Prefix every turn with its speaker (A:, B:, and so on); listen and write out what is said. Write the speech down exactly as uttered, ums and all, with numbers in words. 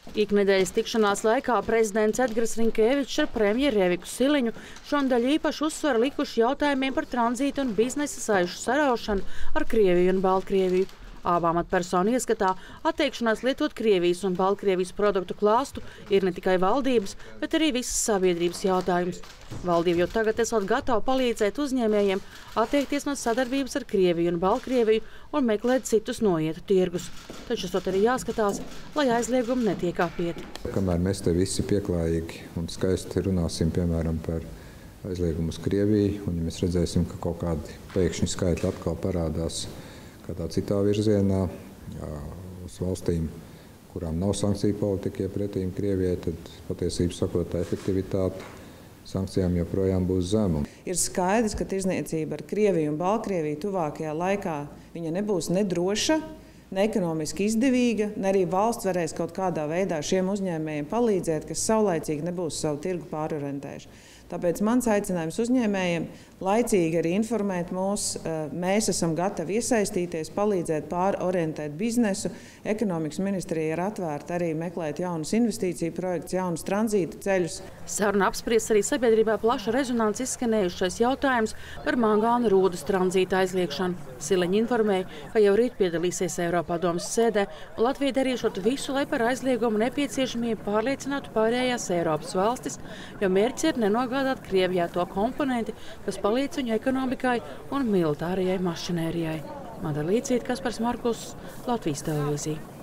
A: Iknedēļas tikšanās laikā prezidents Edgars Rinkēvičs ar premjeru Eviku Siliņu šonadēļ īpaši uzsvaru likuši jautājumiem par tranzītu un biznesa saišu saraušanu ar Krieviju un Baltkrieviju. Abām amatpersonu ieskatā atteikšanās lietot Krievijas un Baltkrievijas produktu klāstu ir ne tikai valdības, bet arī visas sabiedrības jautājums. Valdība jau tagad esot gatava palīdzēt uzņēmējiem atteikties no sadarbības ar Krieviju un Baltkrieviju un meklēt citus noietu tirgus. Taču esot arī jāskatās, lai aizliegumi netiek apieti.
B: Kamēr mēs te visi pieklājīgi un skaisti runāsim, piemēram, par aizliegumu uz Krieviju, un ja mēs redzēsim, ka kaut kādi pēkšņi skaitļi atkal parādās kādā citā virzienā, jā, uz valstīm, kurām nav sankciju politika iepretīm Krievijai, tad patiesībā sakot, tā efektivitāte sankcijām joprojām būs zema.
C: Ir skaidrs, ka tirdzniecība ar Krieviju un Baltkrieviju tuvākajā laikā viņa nebūs nedroša, ne ekonomiski izdevīga, ne arī valsts varēs kaut kādā veidā šiem uzņēmējiem palīdzēt, kas saulaicīgi nebūs savu tirgu pārorientējuši. Tāpēc mans aicinājums uzņēmējiem laicīgi arī informēt mūs. Mēs esam gatavi iesaistīties, palīdzēt pārorientēt biznesu. Ekonomikas ministrija ir atvērta arī meklēt jaunus investīciju projektus, jaunus tranzīta ceļus.
A: Saruna apspriests arī sabiedrībā plaša rezonanci izskanējušais jautājums par mangāna rūdas tranzīta aizliekšanu. Siliņa informēja, ka jau rīt piedalīsies Eiropadomes sēdē, un Latvija darīšot visu, lai par aizliegumu nepieciešamību pārliecinātu pārējās Eiropas valstis, jo mērķis ir nenogādāt Krievijā to komponenti, kas palīdz viņu ekonomikai un militārajai mašinērijai. Mada Līcīte, Kaspars Markus, Latvijas televīzija.